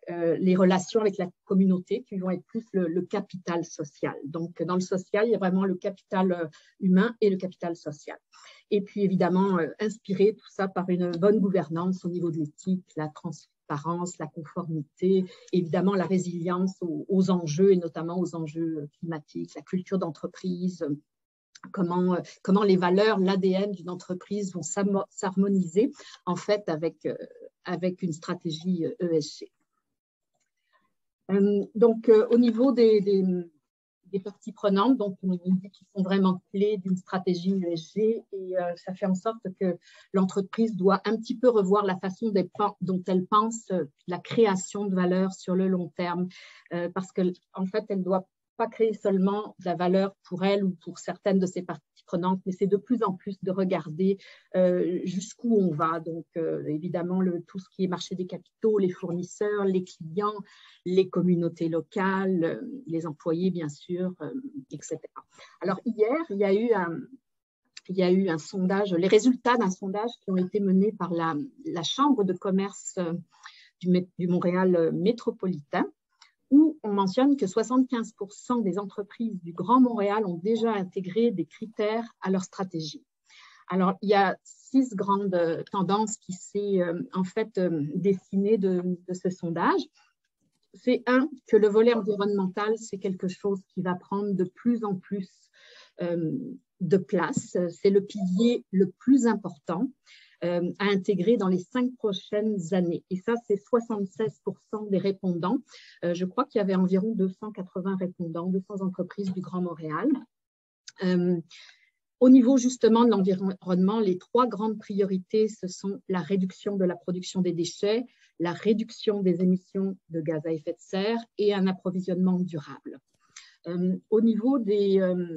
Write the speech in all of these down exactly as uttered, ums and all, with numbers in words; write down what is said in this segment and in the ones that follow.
euh, les relations avec la communauté qui vont être plus le, le capital social. Donc, dans le social, il y a vraiment le capital euh, humain et le capital social. Et puis, évidemment, euh, inspirer tout ça par une bonne gouvernance au niveau de l'éthique, la transparence, la conformité, évidemment la résilience aux, aux enjeux et notamment aux enjeux climatiques, la culture d'entreprise, comment, comment les valeurs, l'A D N d'une entreprise vont s'harmoniser en fait avec, euh, avec une stratégie E S G. Euh, donc, euh, au niveau des, des, des parties prenantes, donc on dit qu'ils sont vraiment clés d'une stratégie E S G et euh, ça fait en sorte que l'entreprise doit un petit peu revoir la façon des, dont elle pense euh, la création de valeur sur le long terme euh, parce qu'en en fait, elle doit pas créer seulement de la valeur pour elle ou pour certaines de ses parties prenantes, mais c'est de plus en plus de regarder euh, jusqu'où on va. Donc, euh, évidemment, le, tout ce qui est marché des capitaux, les fournisseurs, les clients, les communautés locales, euh, les employés, bien sûr, euh, et cetera. Alors, hier, il y a eu un, il y a eu un sondage, les résultats d'un sondage qui ont été menés par la, la Chambre de commerce euh, du, du Montréal métropolitain, où on mentionne que soixante-quinze pour cent des entreprises du Grand Montréal ont déjà intégré des critères à leur stratégie. Alors, il y a six grandes tendances qui s'est euh, en fait euh, dessinées de, de ce sondage. C'est un, que le volet environnemental, c'est quelque chose qui va prendre de plus en plus euh, de place. C'est le pilier le plus important euh, à intégrer dans les cinq prochaines années. Et ça, c'est soixante-seize pour cent des répondants. Euh, je crois qu'il y avait environ deux cent quatre-vingts répondants, deux cents entreprises du Grand Montréal. Euh, Au niveau justement de l'environnement, les trois grandes priorités, ce sont la réduction de la production des déchets, la réduction des émissions de gaz à effet de serre et un approvisionnement durable. Euh, au niveau des... Euh,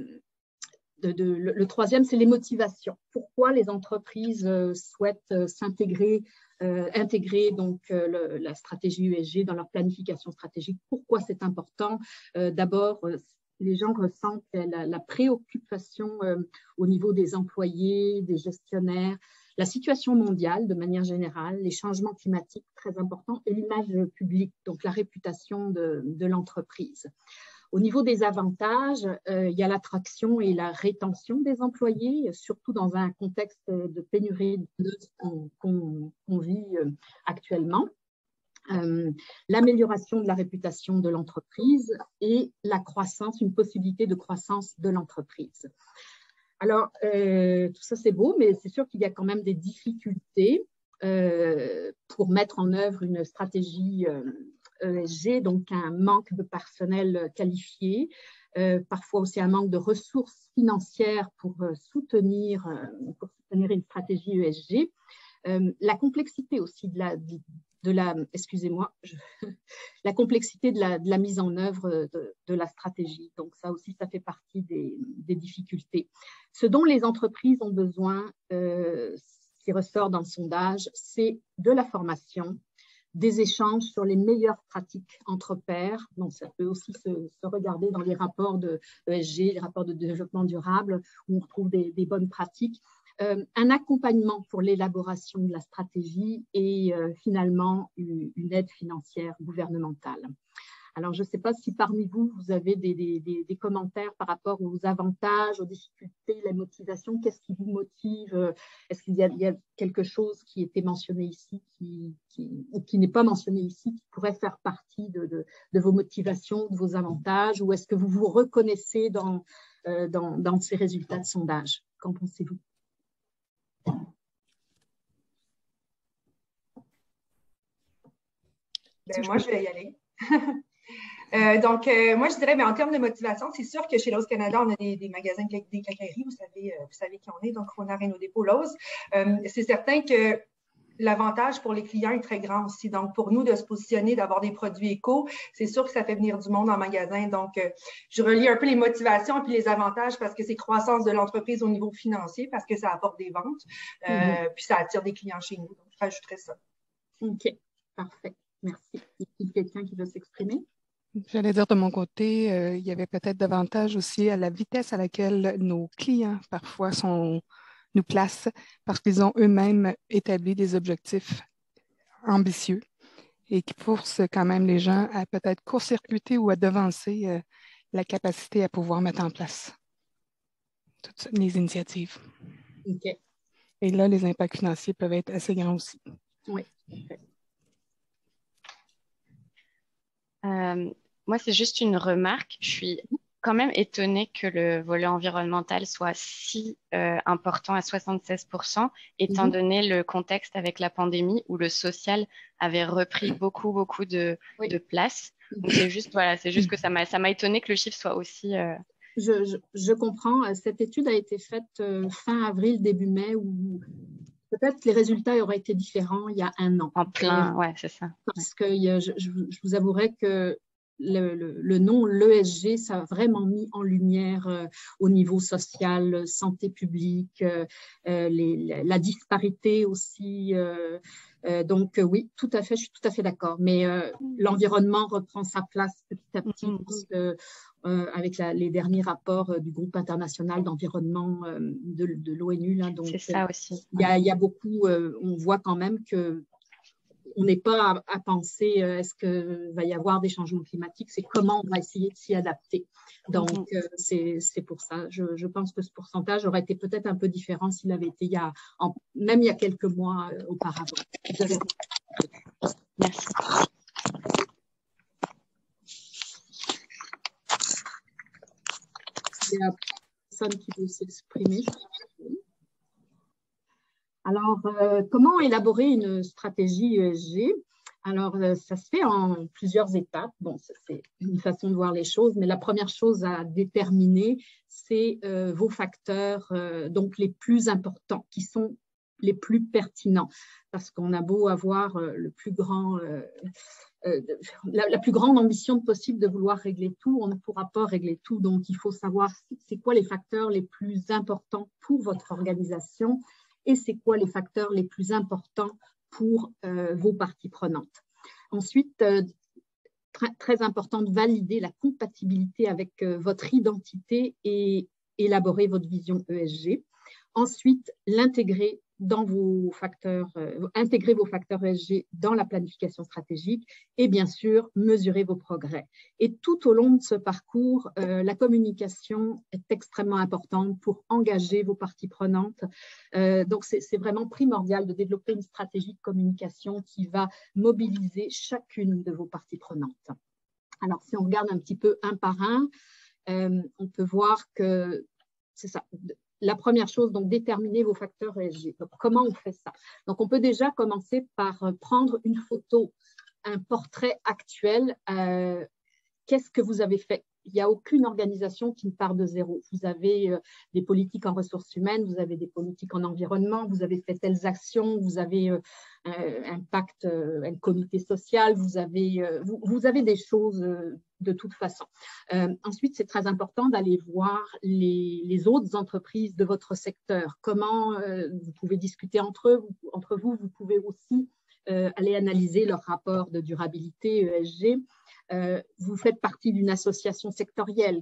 de, de, le, le troisième, c'est les motivations. Pourquoi les entreprises euh, souhaitent euh, s'intégrer, euh, intégrer donc, euh, le, la stratégie E S G dans leur planification stratégique? Pourquoi c'est important? euh, D'abord, euh, les gens ressentent la, la préoccupation euh, au niveau des employés, des gestionnaires, la situation mondiale de manière générale, les changements climatiques très importants et l'image publique, donc la réputation de, de l'entreprise. Au niveau des avantages, euh, il y a l'attraction et la rétention des employés, surtout dans un contexte de pénurie qu'on qu'on, qu'on vit actuellement. Euh, l'amélioration de la réputation de l'entreprise et la croissance, une possibilité de croissance de l'entreprise. Alors, euh, tout ça c'est beau, mais c'est sûr qu'il y a quand même des difficultés euh, pour mettre en œuvre une stratégie euh, E S G, donc un manque de personnel qualifié, euh, parfois aussi un manque de ressources financières pour euh, soutenir, euh, pour soutenir une stratégie E S G. Euh, la complexité aussi de la, de, de la excusez-moi, je, la complexité de la, de la mise en œuvre de, de la stratégie. Donc ça aussi, ça fait partie des, des difficultés. Ce dont les entreprises ont besoin, euh, qui ressort dans le sondage, c'est de la formation, des échanges sur les meilleures pratiques entre pairs. Donc, ça peut aussi se, se regarder dans les rapports de E S G, les rapports de développement durable, où on retrouve des, des bonnes pratiques. Euh, un accompagnement pour l'élaboration de la stratégie et euh, finalement une, une aide financière gouvernementale. Alors, je ne sais pas si parmi vous, vous avez des, des, des, des commentaires par rapport aux avantages, aux difficultés, la motivation. Qu'est-ce qui vous motive? Est-ce qu'il y a, il y a quelque chose qui était mentionné ici qui, qui, ou qui n'est pas mentionné ici, qui pourrait faire partie de, de, de vos motivations, de vos avantages? Ou est-ce que vous vous reconnaissez dans, euh, dans, dans ces résultats de sondage? Qu'en pensez-vous? Ben, moi, je vais y aller. Euh, donc, euh, moi, je dirais, mais en termes de motivation, c'est sûr que chez Lowe's Canada, on a des, des magasins, des quincailleries, vous savez, euh, vous savez qui on est, donc Rona, Renault Dépôt, Lowe's. Euh, c'est certain que l'avantage pour les clients est très grand aussi. Donc, pour nous, de se positionner, d'avoir des produits éco, c'est sûr que ça fait venir du monde en magasin. Donc, euh, je relie un peu les motivations puis les avantages parce que c'est croissance de l'entreprise au niveau financier, parce que ça apporte des ventes, euh, mm-hmm. puis ça attire des clients chez nous. Donc, je rajouterais ça. OK, parfait. Merci. Y a quelqu'un qui veut s'exprimer? J'allais dire de mon côté, euh, il y avait peut-être davantage aussi à la vitesse à laquelle nos clients parfois sont, nous placent parce qu'ils ont eux-mêmes établi des objectifs ambitieux et qui force quand même les gens à peut-être court-circuiter ou à devancer euh, la capacité à pouvoir mettre en place toutes les initiatives. OK. Et là, les impacts financiers peuvent être assez grands aussi. Oui. Euh, moi, c'est juste une remarque. Je suis quand même étonnée que le volet environnemental soit si euh, important à soixante-seize pour cent, étant Mm-hmm. donné le contexte avec la pandémie où le social avait repris beaucoup, beaucoup de, Oui. de place. Donc, c'est juste, voilà, c'est juste que ça m'a, ça m'a étonné que le chiffre soit aussi... Euh... Je, je, je comprends. Cette étude a été faite euh, fin avril, début mai, où peut-être les résultats auraient été différents il y a un an. En plein, ouais, c'est ça. Parce que je, je, je vous avouerai que le, le, le nom l'E S G, ça a vraiment mis en lumière euh, au niveau social, santé publique, euh, les, la, la disparité aussi. Euh, euh, donc euh, oui, tout à fait, je suis tout à fait d'accord. Mais euh, l'environnement reprend sa place petit à petit Mm-hmm. parce que euh, avec la, les derniers rapports euh, du groupe international d'environnement euh, de, de l'ONU. C'est ça aussi. Il ouais. y, y a beaucoup, euh, on voit quand même que on n'est pas à, à penser euh, est-ce qu'il va y avoir des changements climatiques, c'est comment on va essayer de s'y adapter. Donc, mm-hmm. euh, c'est pour ça. Je, je pense que ce pourcentage aurait été peut-être un peu différent s'il avait été il y a, en, même il y a quelques mois euh, auparavant. Merci. Il y a personne qui veut s'exprimer. Alors, euh, comment élaborer une stratégie E S G? Alors, euh, ça se fait en plusieurs étapes. Bon, c'est une façon de voir les choses, mais la première chose à déterminer, c'est euh, vos facteurs, euh, donc les plus importants, qui sont les plus pertinents. Parce qu'on a beau avoir euh, le plus grand, euh, euh, la, la plus grande ambition possible de vouloir régler tout, on ne pourra pas régler tout. Donc, il faut savoir c'est quoi les facteurs les plus importants pour votre organisation et c'est quoi les facteurs les plus importants pour euh, vos parties prenantes. Ensuite, euh, très, très important de valider la compatibilité avec euh, votre identité et élaborer votre vision E S G. Ensuite, l'intégrer dans vos facteurs, euh, intégrer vos facteurs E S G dans la planification stratégique et bien sûr, mesurer vos progrès. Et tout au long de ce parcours, euh, la communication est extrêmement importante pour engager vos parties prenantes. Euh, donc, c'est vraiment primordial de développer une stratégie de communication qui va mobiliser chacune de vos parties prenantes. Alors, si on regarde un petit peu un par un, euh, on peut voir que c'est ça. La première chose, donc, déterminer vos facteurs E S G. Donc, comment on fait ça? Donc, on peut déjà commencer par prendre une photo, un portrait actuel. Euh, Qu'est-ce que vous avez fait? Il n'y a aucune organisation qui ne part de zéro. Vous avez euh, des politiques en ressources humaines, vous avez des politiques en environnement, vous avez fait telles actions, vous avez euh, un pacte, euh, un comité social, vous avez, euh, vous, vous avez des choses euh, de toute façon. Euh, ensuite, c'est très important d'aller voir les, les autres entreprises de votre secteur. Comment euh, vous pouvez discuter entre, eux, vous, entre vous, vous pouvez aussi euh, aller analyser leur rapport de durabilité E S G. Euh, vous faites partie d'une association sectorielle,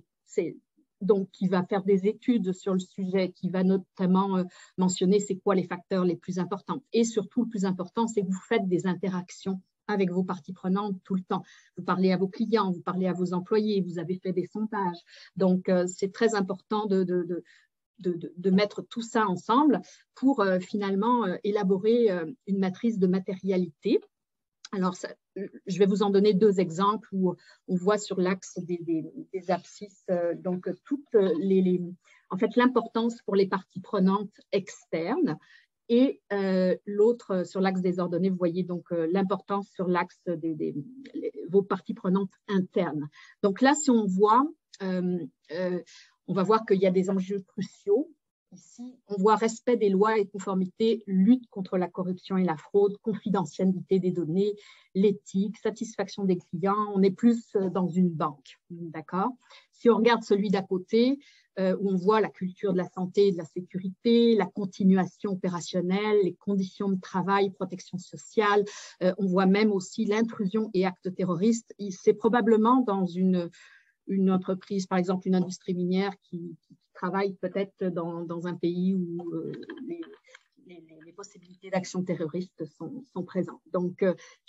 donc qui va faire des études sur le sujet, qui va notamment euh, mentionner c'est quoi les facteurs les plus importants. Et surtout, le plus important, c'est que vous faites des interactions avec vos parties prenantes tout le temps. Vous parlez à vos clients, vous parlez à vos employés, vous avez fait des sondages. Donc, euh, c'est très important de, de, de De, de, de mettre tout ça ensemble pour euh, finalement euh, élaborer euh, une matrice de matérialité. Alors, ça, je vais vous en donner deux exemples où on voit sur l'axe des, des, des abscisses, euh, donc toutes les, les en fait, l'importance pour les parties prenantes externes et euh, l'autre sur l'axe des ordonnées, vous voyez donc euh, l'importance sur l'axe des, des les, vos parties prenantes internes. Donc là, si on voit, euh, euh, on va voir qu'il y a des enjeux cruciaux. Ici, on voit respect des lois et conformité, lutte contre la corruption et la fraude, confidentialité des données, l'éthique, satisfaction des clients. On est plus dans une banque, d'accord? Si on regarde celui d'à côté, euh, où on voit la culture de la santé et de la sécurité, la continuation opérationnelle, les conditions de travail, protection sociale, euh, on voit même aussi l'intrusion et actes terroristes. C'est probablement dans une... une entreprise, par exemple une industrie minière qui, qui travaille peut-être dans, dans un pays où euh, les, les, les possibilités d'action terroriste sont, sont présentes. Donc, euh,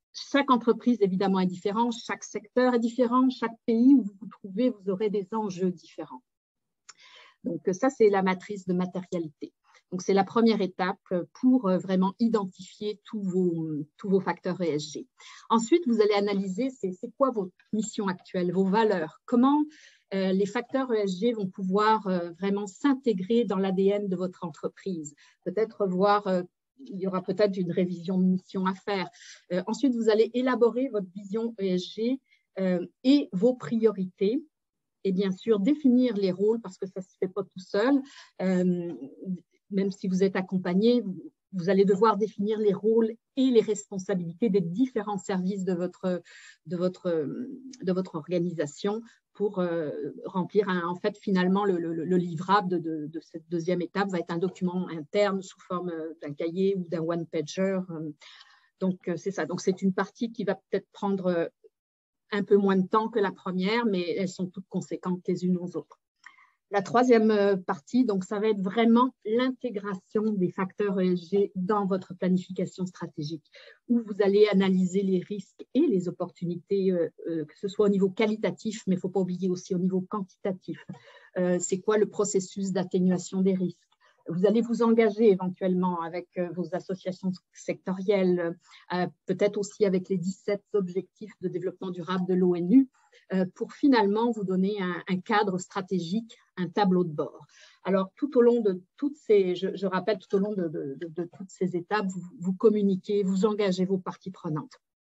chaque entreprise, évidemment, est différente, chaque secteur est différent, chaque pays où vous vous trouvez, vous aurez des enjeux différents. Donc, ça, c'est la matrice de matérialité. Donc, c'est la première étape pour vraiment identifier tous vos, tous vos facteurs E S G. Ensuite, vous allez analyser c'est quoi votre mission actuelle, vos valeurs, comment euh, les facteurs E S G vont pouvoir euh, vraiment s'intégrer dans l'A D N de votre entreprise. Peut-être voir, euh, il y aura peut-être une révision de mission à faire. Euh, ensuite, vous allez élaborer votre vision E S G euh, et vos priorités. Et bien sûr, définir les rôles parce que ça ne se fait pas tout seul. Euh, même si vous êtes accompagné, vous, vous allez devoir définir les rôles et les responsabilités des différents services de votre, de votre, de votre organisation pour euh, remplir, un, en fait, finalement, le, le, le livrable de, de, de cette deuxième étape va être un document interne sous forme d'un cahier ou d'un one-pager. Donc, c'est ça. Donc, c'est une partie qui va peut-être prendre un peu moins de temps que la première, mais elles sont toutes conséquentes les unes aux autres. La troisième partie, donc, ça va être vraiment l'intégration des facteurs E S G dans votre planification stratégique, où vous allez analyser les risques et les opportunités, euh, euh, que ce soit au niveau qualitatif, mais il ne faut pas oublier aussi au niveau quantitatif. Euh, c'est quoi le processus d'atténuation des risques? Vous allez vous engager éventuellement avec euh, vos associations sectorielles, euh, peut-être aussi avec les dix-sept objectifs de développement durable de l'ONU, euh, pour finalement vous donner un, un cadre stratégique, un tableau de bord. Alors, tout au long de toutes ces, je, je rappelle, tout au long de, de, de, de toutes ces étapes, vous, vous communiquez, vous engagez vos parties prenantes.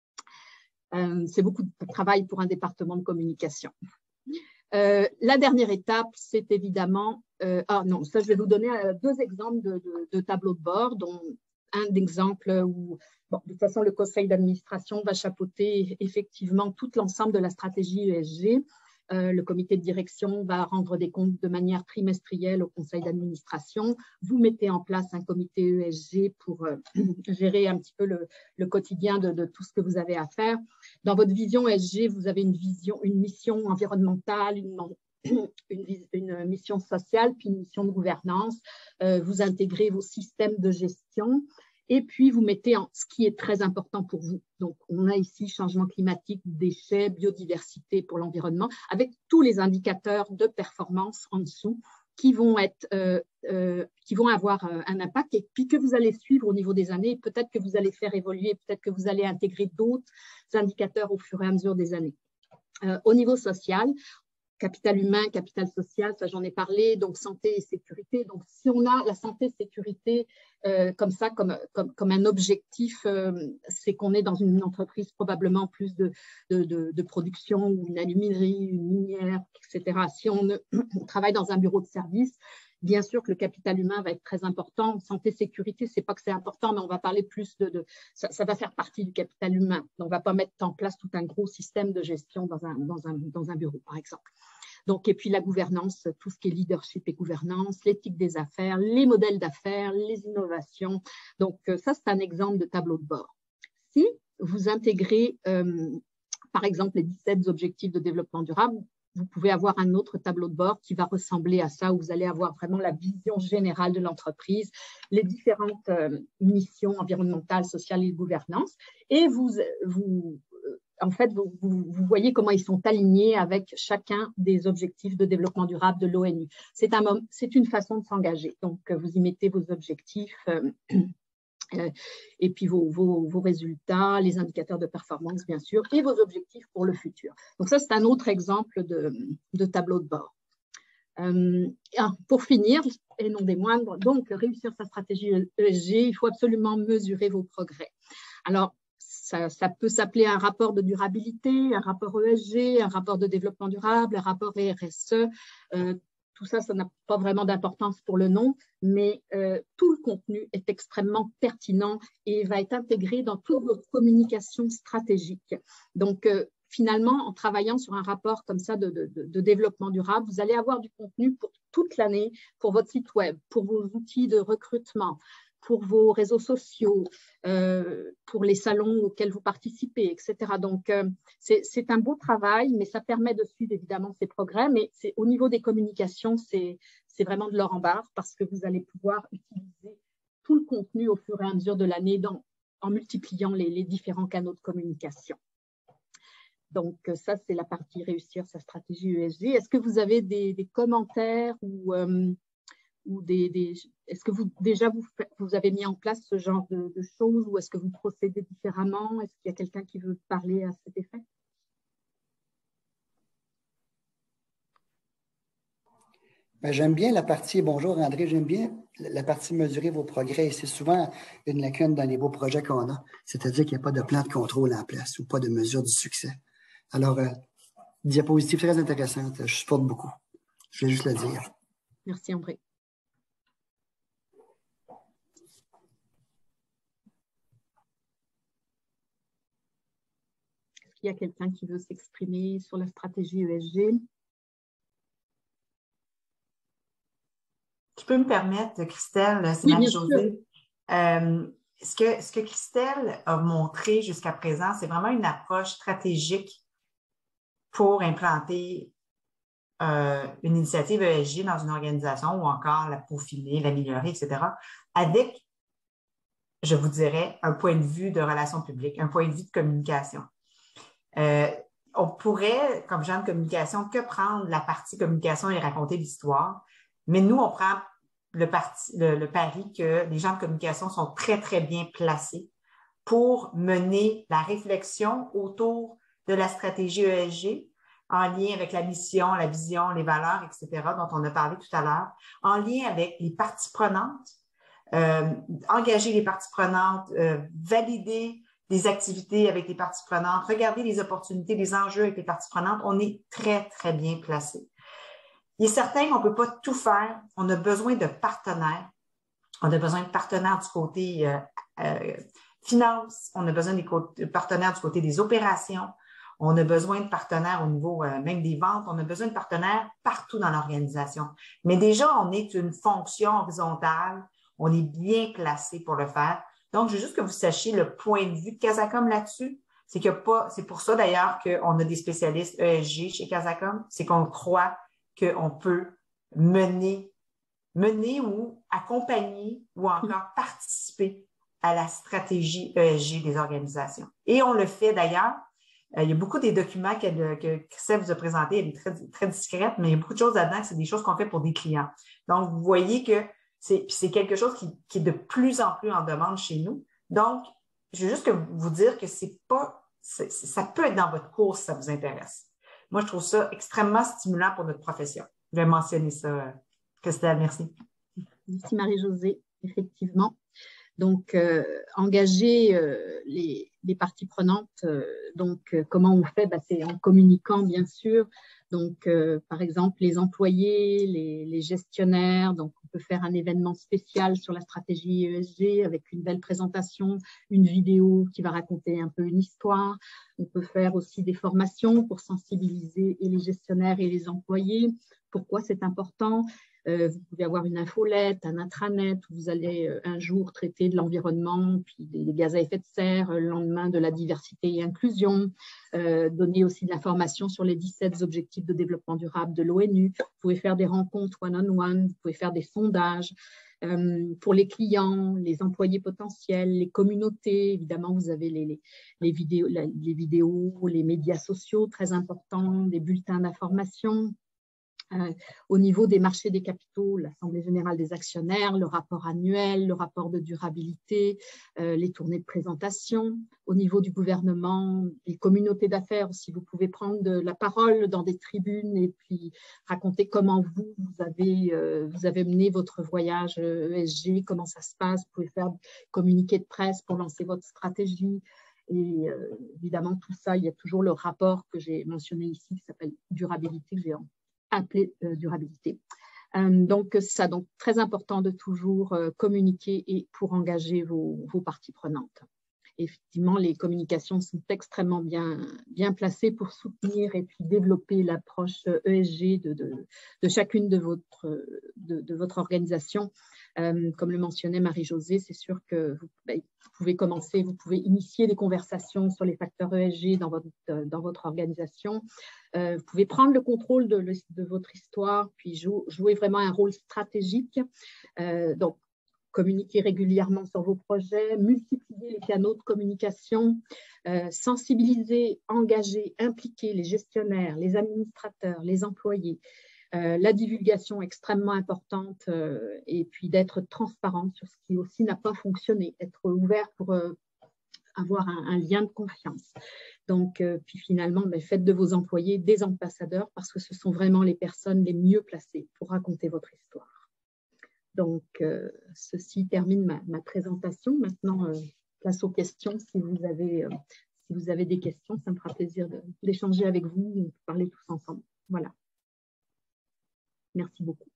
Euh, C'est beaucoup de travail pour un département de communication. Euh, la dernière étape, c'est évidemment, euh, ah non, ça je vais vous donner euh, deux exemples de, de, de tableaux de bord, dont un exemple où, bon, de toute façon, le conseil d'administration va chapeauter effectivement tout l'ensemble de la stratégie E S G. Euh, le comité de direction va rendre des comptes de manière trimestrielle au conseil d'administration. Vous mettez en place un comité E S G pour euh, gérer un petit peu le, le quotidien de, de tout ce que vous avez à faire. Dans votre vision E S G, vous avez une vision, une mission environnementale, une, une, une mission sociale, puis une mission de gouvernance. Euh, vous intégrez vos systèmes de gestion. Et puis, vous mettez en ce qui est très important pour vous. Donc, on a ici changement climatique, déchets, biodiversité pour l'environnement, avec tous les indicateurs de performance en dessous qui vont, être, euh, euh, qui vont avoir euh, un impact et puis que vous allez suivre au niveau des années. Peut-être que vous allez faire évoluer, peut-être que vous allez intégrer d'autres indicateurs au fur et à mesure des années. Euh, au niveau social, capital humain, capital social, ça j'en ai parlé, donc santé et sécurité. Donc si on a la santé et sécurité euh, comme ça, comme, comme, comme un objectif, euh, c'est qu'on est dans une entreprise probablement plus de, de, de, de production, ou une aluminerie, une minière, et cetera. Si on, on travaille dans un bureau de service, bien sûr que le capital humain va être très important. Santé, sécurité, c'est pas que c'est important, mais on va parler plus de… de ça, ça va faire partie du capital humain. Donc, on ne va pas mettre en place tout un gros système de gestion dans un, dans un, dans un bureau, par exemple. Donc, et puis la gouvernance, tout ce qui est leadership et gouvernance, l'éthique des affaires, les modèles d'affaires, les innovations. Donc, ça, c'est un exemple de tableau de bord. Si vous intégrez, euh, par exemple, les dix-sept objectifs de développement durable, vous pouvez avoir un autre tableau de bord qui va ressembler à ça, où vous allez avoir vraiment la vision générale de l'entreprise, les différentes euh, missions environnementales, sociales et de gouvernance. Et vous, vous, en fait, vous, vous, vous voyez comment ils sont alignés avec chacun des objectifs de développement durable de l'ONU. C'est un, c'est une façon de s'engager. Donc, vous y mettez vos objectifs euh, euh, et puis vos, vos, vos résultats, les indicateurs de performance, bien sûr, et vos objectifs pour le futur. Donc, ça, c'est un autre exemple de, de tableau de bord. Euh, pour finir, et non des moindres, donc, réussir sa stratégie E S G, il faut absolument mesurer vos progrès. Alors, Ça, ça peut s'appeler un rapport de durabilité, un rapport E S G, un rapport de développement durable, un rapport R S E. Euh, tout ça, ça n'a pas vraiment d'importance pour le nom, mais euh, tout le contenu est extrêmement pertinent et va être intégré dans toute votre communication stratégique. Donc, euh, finalement, en travaillant sur un rapport comme ça de, de, de développement durable, vous allez avoir du contenu pour toute l'année, pour votre site web, pour vos outils de recrutement, pour vos réseaux sociaux, euh, pour les salons auxquels vous participez, et cetera. Donc, euh, c'est un beau travail, mais ça permet de suivre évidemment ces progrès. Mais au niveau des communications, c'est vraiment de l'or en barre parce que vous allez pouvoir utiliser tout le contenu au fur et à mesure de l'année en multipliant les, les différents canaux de communication. Donc, ça, c'est la partie réussir sa stratégie E S G. Est-ce que vous avez des, des commentaires ou, euh, ou des, des est-ce que vous déjà vous, vous avez mis en place ce genre de, de choses ou est-ce que vous procédez différemment? Est-ce qu'il y a quelqu'un qui veut parler à cet effet? Ben, j'aime bien la partie, bonjour André, j'aime bien la partie mesurer vos progrès. C'est souvent une lacune dans les beaux projets qu'on a, c'est-à-dire qu'il n'y a pas de plan de contrôle en place ou pas de mesure du succès. Alors, euh, diapositive très intéressante, je supporte beaucoup. Je vais juste le dire. Merci André. Est-ce qu'il y a quelqu'un qui veut s'exprimer sur la stratégie E S G? Je peux me permettre, Christelle, c'est oui, Marie-Josée. Euh, ce, que, ce que Christelle a montré jusqu'à présent, c'est vraiment une approche stratégique pour implanter euh, une initiative E S G dans une organisation ou encore la peaufiner, l'améliorer, et cetera, avec, je vous dirais, un point de vue de relations publiques, un point de vue de communication. Euh, on pourrait, comme genre de communication, que prendre la partie communication et raconter l'histoire, mais nous, on prend le, parti, le, le pari que les gens de communication sont très, très bien placés pour mener la réflexion autour de la stratégie E S G en lien avec la mission, la vision, les valeurs, et cetera, dont on a parlé tout à l'heure, en lien avec les parties prenantes, euh, engager les parties prenantes, euh, valider des activités avec les parties prenantes, regarder les opportunités, les enjeux avec les parties prenantes. On est très, très bien placés. Il est certain qu'on ne peut pas tout faire. On a besoin de partenaires. On a besoin de partenaires du côté euh, euh, finance. On a besoin de partenaires du côté des opérations. On a besoin de partenaires au niveau euh, même des ventes. On a besoin de partenaires partout dans l'organisation. Mais déjà, on est une fonction horizontale. On est bien placé pour le faire. Donc, je veux juste que vous sachiez le point de vue de Casacom là-dessus. C'est qu'il y a pas, c'est pour ça d'ailleurs qu'on a des spécialistes E S G chez Casacom. C'est qu'on croit qu'on peut mener, mener ou accompagner ou encore participer à la stratégie E S G des organisations. Et on le fait d'ailleurs. Euh, il y a beaucoup des documents que, que Christelle vous a présentés, elle est très, très discrète, mais il y a beaucoup de choses là-dedans que c'est des choses qu'on fait pour des clients. Donc, vous voyez que c'est, c'est quelque chose qui, qui est de plus en plus en demande chez nous. Donc, je veux juste que vous dire que c'est pas, c'est, ça peut être dans votre cours si ça vous intéresse. Moi, je trouve ça extrêmement stimulant pour notre profession. Je vais mentionner ça, Christelle. Merci. Merci Marie-Josée, effectivement. Donc, euh, engager euh, les, les parties prenantes, euh, donc euh, comment on fait? Bah, c'est en communiquant, bien sûr. Donc, euh, par exemple, les employés, les, les gestionnaires. Donc, on peut faire un événement spécial sur la stratégie E S G avec une belle présentation, une vidéo qui va raconter un peu une histoire. On peut faire aussi des formations pour sensibiliser et les gestionnaires et les employés. Pourquoi c'est important? Euh, vous pouvez avoir une infolette, un intranet où vous allez euh, un jour traiter de l'environnement, puis des, des gaz à effet de serre, le lendemain de la diversité et inclusion, euh, donner aussi de l'information sur les dix-sept objectifs de développement durable de l'ONU. Vous pouvez faire des rencontres one-on-one, vous pouvez faire des sondages. Euh, pour les clients, les employés potentiels, les communautés, évidemment, vous avez les, les, les, vidéos, la, les vidéos, les médias sociaux très importants, des bulletins d'information. Euh, au niveau des marchés des capitaux, l'Assemblée générale des actionnaires, le rapport annuel, le rapport de durabilité, euh, les tournées de présentation. Au niveau du gouvernement, les communautés d'affaires aussi, vous pouvez prendre de la parole dans des tribunes et puis raconter comment vous, vous avez, euh, vous avez mené votre voyage E S G, comment ça se passe. Vous pouvez faire communiqué de presse pour lancer votre stratégie. Et euh, évidemment, tout ça, il y a toujours le rapport que j'ai mentionné ici qui s'appelle durabilité, que j'ai appelé euh, durabilité. Euh, donc, c'est ça, donc très important de toujours euh, communiquer et pour engager vos, vos parties prenantes. Effectivement, les communications sont extrêmement bien, bien placées pour soutenir et puis développer l'approche E S G de, de, de chacune de votre, de, de votre organisation. Euh, comme le mentionnait Marie-Josée, c'est sûr que vous, ben, vous pouvez commencer, vous pouvez initier des conversations sur les facteurs E S G dans votre, dans votre organisation. Euh, vous pouvez prendre le contrôle de, de votre histoire, puis jou, jouer vraiment un rôle stratégique. Euh, donc, communiquer régulièrement sur vos projets, multiplier les canaux de communication, euh, sensibiliser, engager, impliquer les gestionnaires, les administrateurs, les employés, euh, la divulgation extrêmement importante euh, et puis d'être transparent sur ce qui aussi n'a pas fonctionné, être ouvert pour euh, avoir un, un lien de confiance. Donc, euh, puis finalement, ben, faites de vos employés des ambassadeurs parce que ce sont vraiment les personnes les mieux placées pour raconter votre histoire. Donc, euh, ceci termine ma, ma présentation. Maintenant, euh, place aux questions. Si vous avez, euh, si vous avez des questions, ça me fera plaisir d'échanger avec vous, de parler tous ensemble. Voilà. Merci beaucoup.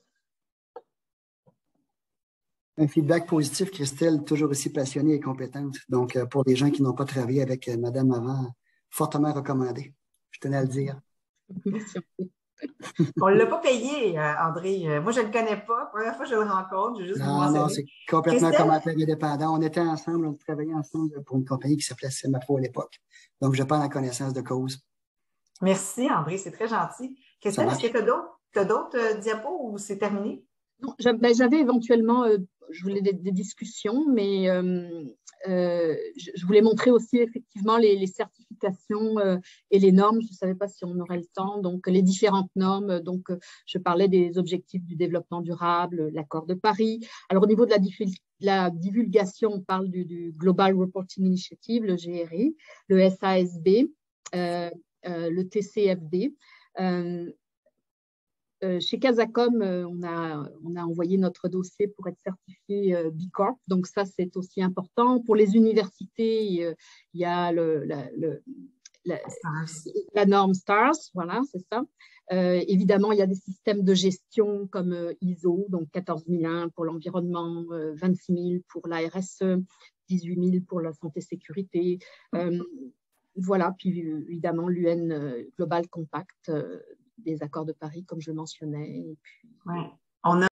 Un feedback positif, Christelle, toujours aussi passionnée et compétente. Donc, euh, pour les gens qui n'ont pas travaillé avec euh, Madame avant, fortement recommandé. Je tenais à le dire. Merci. On ne l'a pas payé, euh, André. Euh, moi, je ne le connais pas. Première fois que je le rencontre, je vais juste vous mentionner. Non, non, c'est complètement Christelle? commentaire indépendant. On était ensemble, on travaillait ensemble pour une compagnie qui s'appelait Semapo à l'époque. Donc, je parle en connaissance de cause. Merci, André, c'est très gentil. Christelle, est-ce que tu as d'autres d'autres euh, diapos ou c'est terminé? Non, j'avais ben, éventuellement, euh, je voulais des, des discussions, mais euh, euh, je, je voulais montrer aussi effectivement les, les certifications euh, et les normes. Je ne savais pas si on aurait le temps. Donc, les différentes normes. Donc, euh, je parlais des objectifs du développement durable, l'accord de Paris. Alors, au niveau de la, la divulgation, on parle du, du Global Reporting Initiative, le G R I, le S A S B, euh, euh, le T C F D. Euh, Euh, chez Casacom, euh, on, a, on a envoyé notre dossier pour être certifié euh, B Corp. Donc, ça, c'est aussi important. Pour les universités, euh, il y a le, la, le, la, la norme STARS. Voilà, c'est ça. Euh, évidemment, il y a des systèmes de gestion comme euh, I S O, donc quatorze mille un pour l'environnement, euh, vingt-six mille pour la R S E, dix-huit mille pour la santé-sécurité. Euh, voilà, puis évidemment, l'U N Global Compact, euh, des accords de Paris, comme je le mentionnais. Et puis, ouais. On a